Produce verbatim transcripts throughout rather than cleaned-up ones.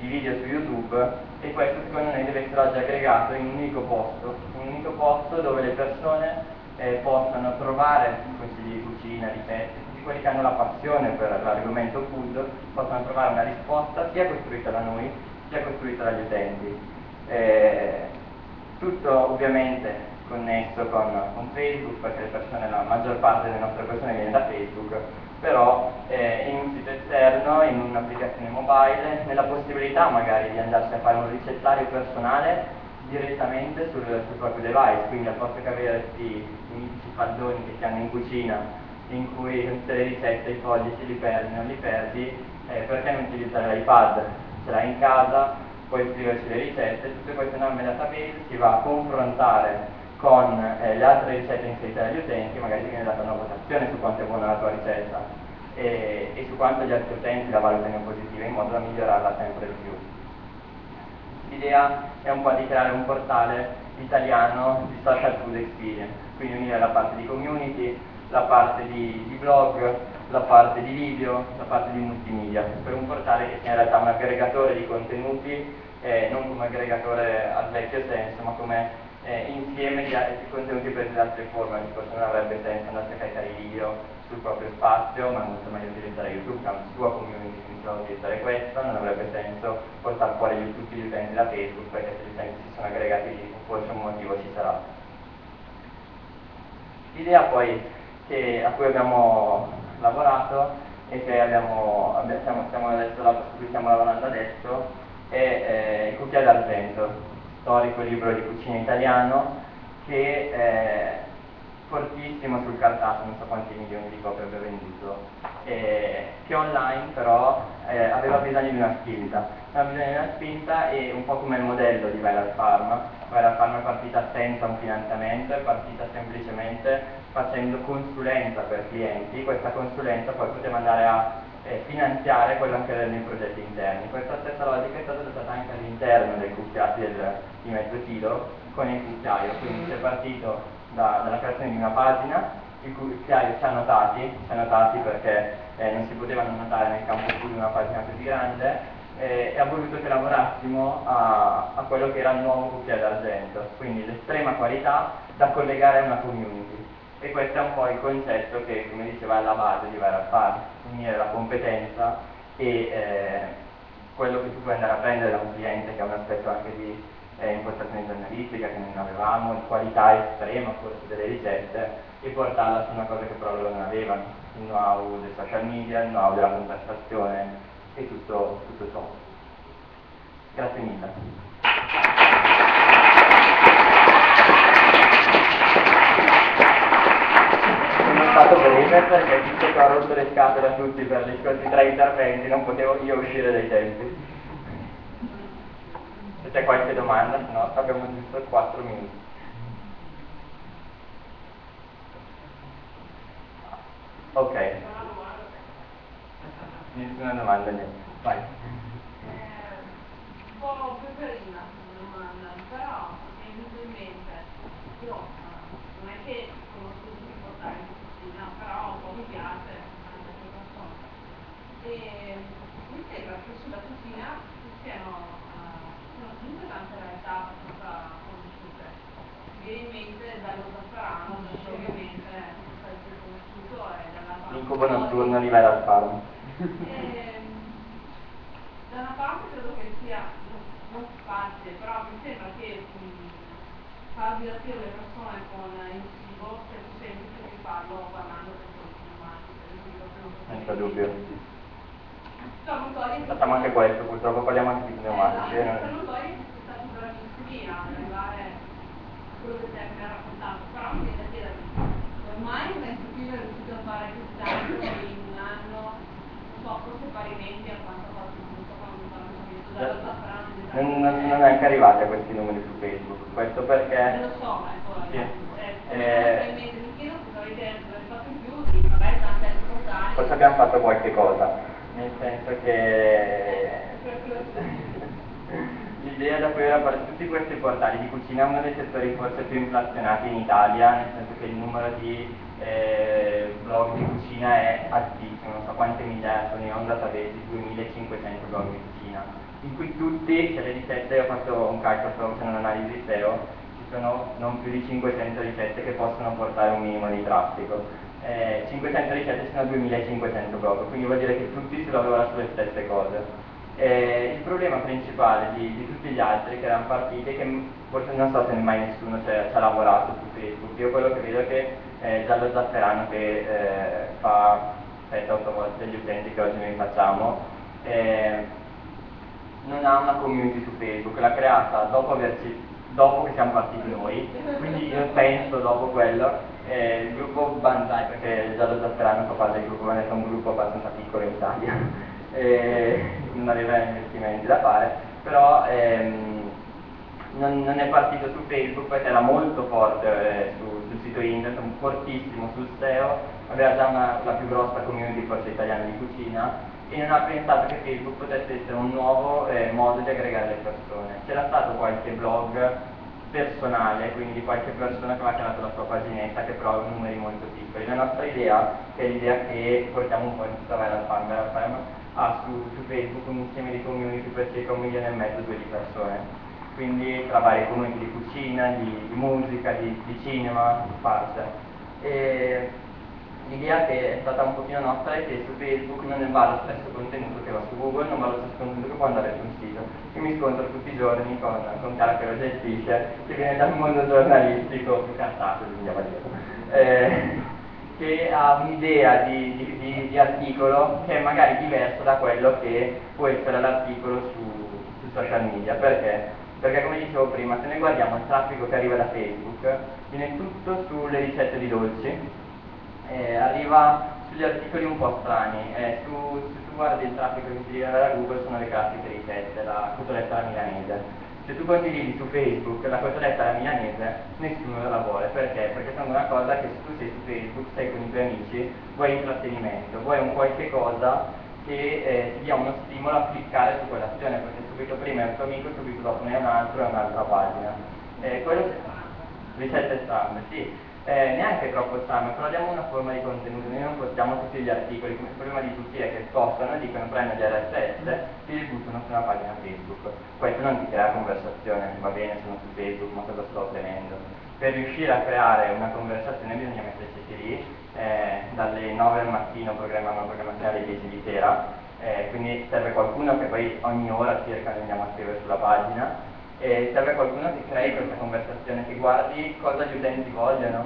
di video su YouTube, e questo secondo noi deve essere oggi aggregato in un unico posto, un unico posto dove le persone eh, possano trovare consigli di cucina, ricette, tutti quelli che hanno la passione per l'argomento food possano trovare una risposta sia costruita da noi sia costruita dagli utenti. Eh, tutto ovviamente connesso con, con Facebook, perché le persone, la maggior parte delle nostre persone viene da Facebook, però eh, in un sito esterno, in un'applicazione mobile, nella possibilità magari di andarsi a fare un ricettario personale direttamente sul, sul proprio device, quindi al posto che avere questi mitici faldoni che si hanno in cucina, in cui tutte le ricette, i fogli se li perdi, non li perdi, eh, perché non utilizzare l'iPad? Ce l'hai in casa, puoi scriverci le ricette, tutte queste enorme database si va a confrontare con eh, le altre ricette inserite dagli utenti, magari ti viene data una votazione su quanto è buona la tua ricetta e, e su quanto gli altri utenti la valutano positiva, in modo da migliorarla sempre di più. L'idea è un po' di creare un portale italiano di social food experience, quindi unire la parte di community, la parte di, di blog, la parte di video, la parte di multimedia, per un portale che sia in realtà un aggregatore di contenuti, eh, non come aggregatore al vecchio senso, ma come eh, insieme di, di contenuti presi da altre forme. Forse non avrebbe senso andare a caricare i video sul proprio spazio, ma è molto meglio utilizzare YouTube, che ha una sua community, quindi si utilizzare questo, non avrebbe senso portare fuori tutti gli utenti da Facebook, perché se gli utenti si sono aggregati lì, forse un motivo ci sarà. L'idea poi che, a cui abbiamo lavorato e che abbiamo, abbiamo, stiamo, stiamo adesso, su cui stiamo lavorando adesso è eh, il Cucchiaio d'Argento, storico libro di cucina italiano che è fortissimo sul cartato, non so quanti milioni di copie abbia venduto, eh, che online però eh, aveva bisogno di una spinta, aveva bisogno di una spinta e un po' come il modello di Viral Farm. Viral Farm è partita senza un finanziamento, è partita semplicemente facendo consulenza per clienti, questa consulenza poi poteva andare a eh, finanziare quello che erano i progetti interni. Questa stessa logica è stata adottata anche all'interno del cucchiaio del, di mezzo chilo con il cucchiaio, quindi si è partito da, dalla creazione di una pagina, il cucchiaio ci ha notati, ci ha notati perché eh, non si potevano notare nel campo food una pagina così grande, eh, e ha voluto che lavorassimo a, a quello che era il nuovo cucchiaio d'argento, quindi l'estrema qualità da collegare a una community. E questo è un po' il concetto che, come diceva, è alla base di Viral Farm, unire la competenza e eh, quello che tu puoi andare a prendere da un cliente, che ha un aspetto anche di eh, impostazione giornalistica che non avevamo, di qualità estrema forse delle ricette, e portarla su una cosa che però loro non avevano, il know-how dei social media, il know-how della conversazione e tutto, tutto ciò. Grazie mille. Sono stato breve perché visto che ho rotto le scatole a tutti per gli scorsi tre interventi, non potevo io uscire dai tempi. Se c'è qualche domanda, se no abbiamo giusto quattro minuti. Ok. Nessuna domanda, niente. Vai. Un po' peperina come domanda, però mi è venuto in mente, io non è che conosco tutti i portali di cucina, però un po' mi piace anche altre persone. E mi sembra che sulla cucina ci siano, uh, comunque tante realtà abbastanza conosciute. Mi viene in mente dallo zafferano, perché ovviamente è il più conosciuto, è dalla L'incubo notturno di Viral Farm. Da una parte credo che sia non facile, però mi sembra che mh, far divertire le persone con il cibo sia più semplice che farlo parlando del pneumatico. Senza dubbio. Salutoi. Facciamo anche questo, purtroppo parliamo anche di pneumatici. Eh, eh, Salutoi sono stati bravissimi a arrivare a quello che te mi ha raccontato, però mi viene da chiedermi, ormai un mezzo è riuscito a fare quest'anno in un anno, non so, forse parimenti a quanto ha fatto tutto quando mi fanno capito dallo zafferano. Non, non, non è anche arrivati a questi numeri su Facebook, questo perché... Non lo so, ecco, sì. eh, eh, mi chiedo cosa avete fatto in più, di magari tante altre portali. Forse abbiamo fatto qualche cosa, nel senso che... L'idea da cui era per tutti questi portali di cucina è uno dei settori forse più inflazionati in Italia, nel senso che il numero di eh, blog di cucina è altissimo, non so quante migliaia sono, in un database di duemilacinquecento blog di cucina. in cui tutti, cioè le ricette, ho fatto un calcolo, stavo facendo un'analisi di S E O, ci sono non più di cinquecento ricette che possono portare un minimo di traffico. Eh, cinquecento ricette sono duemilacinquecento proprio, quindi vuol dire che tutti si lavorano sulle stesse cose. Eh, il problema principale di, di tutti gli altri che erano partiti, che forse non so se mai nessuno ci ha lavorato su Facebook, io quello che vedo è che eh, Giallo Zafferano che eh, fa sette otto volte degli utenti che oggi noi facciamo, eh, non ha una community su Facebook, l'ha creata dopo, averci, dopo che siamo partiti noi, quindi io penso dopo quello, eh, il gruppo Banzai, perché Giallo Zafferano fa parte del gruppo, ma è un gruppo abbastanza piccolo in Italia, e non aveva investimenti da fare, però ehm, non, non è partito su Facebook perché era molto forte eh, su, sul sito internet, fortissimo sul S E O, aveva già una, la più grossa community forse italiana di cucina e non ha pensato che Facebook potesse essere un nuovo eh, modo di aggregare le persone. C'era stato qualche blog personale, quindi di qualche persona che aveva creato la sua paginetta che però ha numeri molto piccoli. La nostra idea, che è l'idea che portiamo un po' in tutta la Farm, ha su, su Facebook un insieme di community per circa un milione e mezzo, due di persone, quindi tra varie community di cucina, di, di musica, di, di cinema, di farsa. E l'idea che è stata un pochino nostra è che su Facebook non ne va lo stesso contenuto che va su Google, non va lo stesso contenuto che può andare su un sito. Io mi scontro tutti i giorni con, con Cara che lo gestisce, che viene dal mondo giornalistico, più cantato, andiamo a dire. Eh, che ha un'idea di, di, di, di articolo che è magari diverso da quello che può essere l'articolo su, su social media. Perché? Perché come dicevo prima, se noi guardiamo il traffico che arriva da Facebook, viene tutto sulle ricette di dolci, eh, arriva sugli articoli un po' strani, eh, su, se tu guardi il traffico che ti arriva da Google sono le classiche ricette, la cotoletta alla milanese. Se tu condividi su Facebook la cotoletta alla milanese, nessuno la vuole. Perché? Perché sono una cosa che se tu sei su Facebook, sei con i tuoi amici, vuoi intrattenimento, vuoi un qualche cosa che eh, ti dia uno stimolo a cliccare su quell'azione, perché subito prima è un tuo amico, subito dopo ne è un altro, è un'altra pagina. Eh, quello ricette strane, sì. Eh, neanche troppo strano, però diamo una forma di contenuto, noi non postiamo tutti gli articoli, come il problema di tutti è che spostano e dicono prendono gli R S S e li buttano su una pagina Facebook. Questo non ti crea conversazione, va bene, sono su Facebook, ma cosa sto ottenendo? Per riuscire a creare una conversazione bisogna metterci lì, eh, dalle nove al mattino programmiamo una programmazione alle dieci di sera, eh, quindi serve qualcuno che poi ogni ora circa noi andiamo a scrivere sulla pagina, e serve qualcuno che crei questa conversazione, che guardi cosa gli utenti vogliono,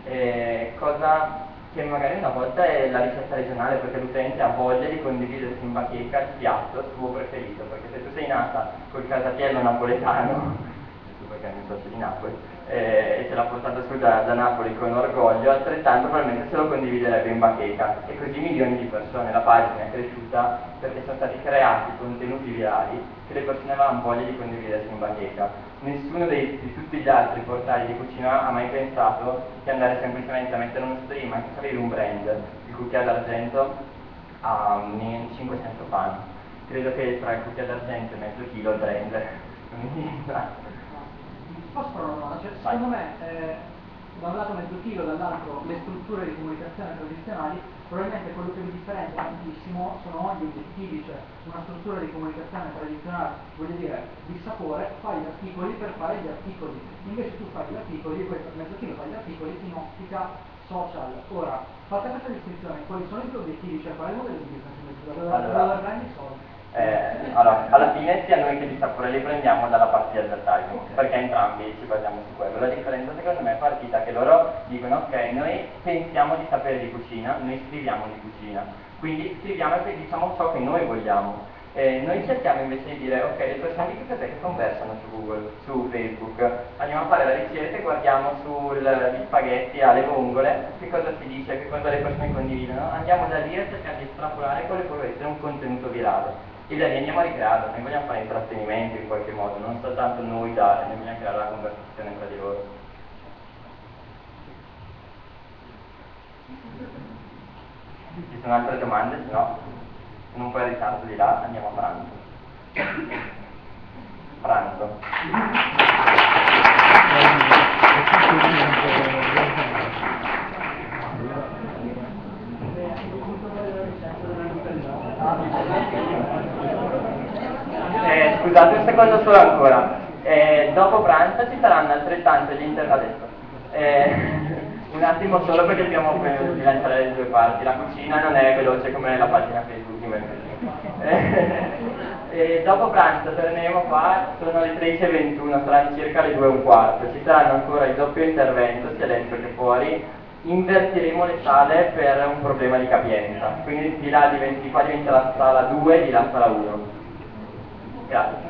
e cosa che magari una volta è la ricetta regionale, perché l'utente ha voglia di condividersi in bacheca il piatto suo preferito, perché se tu sei nata col casatiello napoletano, perché mi socio di Napoli, eh, e ce l'ha portato su da, da Napoli con orgoglio, altrettanto probabilmente se lo condividerebbe in bacheca, e così milioni di persone. La pagina è cresciuta perché sono stati creati contenuti virali che le persone avevano voglia di condividersi in bacheca. Nessuno dei, di tutti gli altri portali di cucina ha mai pensato che andare semplicemente a mettere uno stream, anche se avevi un brand, il cucchiaio d'argento ha cinquecento fan. Credo che tra il cucchiaio d'argento e mezzo chilo il brand non esista. Posso fare una domanda? Cioè, secondo me, eh, da un lato mezzo chilo, dall'altro le strutture di comunicazione tradizionali, probabilmente quello che vi differenzia tantissimo sono gli obiettivi, cioè una struttura di comunicazione tradizionale, voglio dire, di sapore, fai gli articoli per fare gli articoli, invece tu fai gli articoli, questo mezzo chilo fai gli articoli in ottica social. Ora, fatta questa descrizione, quali sono i tuoi obiettivi? Cioè, qual è il modello di business? Allora, prendi i soldi. Eh, allora, alla fine sia noi che di sapore li prendiamo dalla parte di advertising, perché entrambi ci basiamo su quello. La differenza secondo me è partita che loro dicono ok, noi pensiamo di sapere di cucina, noi scriviamo di cucina, quindi scriviamo e diciamo ciò che noi vogliamo. Eh, noi cerchiamo invece di dire ok, le persone di cos'è che conversano su Google, su Facebook, andiamo a fare la ricerca e guardiamo sugli spaghetti alle vongole, che cosa si dice, che cosa le persone condividono, andiamo da lì a cercare di estrapolare quello che può essere un contenuto virale. E da lì andiamo a ricrearlo, noi vogliamo fare intrattenimento in qualche modo, non soltanto noi dare, noi vogliamo creare la conversazione tra di loro. Ci sono altre domande? Se no, se non puoi ritardo di là, andiamo a pranzo. Pranzo. Eh, scusate un secondo solo ancora. Eh, dopo pranzo ci saranno altrettanto gli inter... adesso. Eh, un attimo solo perché dobbiamo bilanciare le due parti. La cucina non è veloce come la pagina Facebook di Mercatino. Eh, e dopo pranzo torneremo qua, sono le tredici e ventuno, saranno circa le due e un quarto. Ci saranno ancora il doppio intervento sia dentro che fuori. Invertiremo le sale per un problema di capienza, quindi di là diventi, qua diventa la sala due, di là sala uno. Grazie.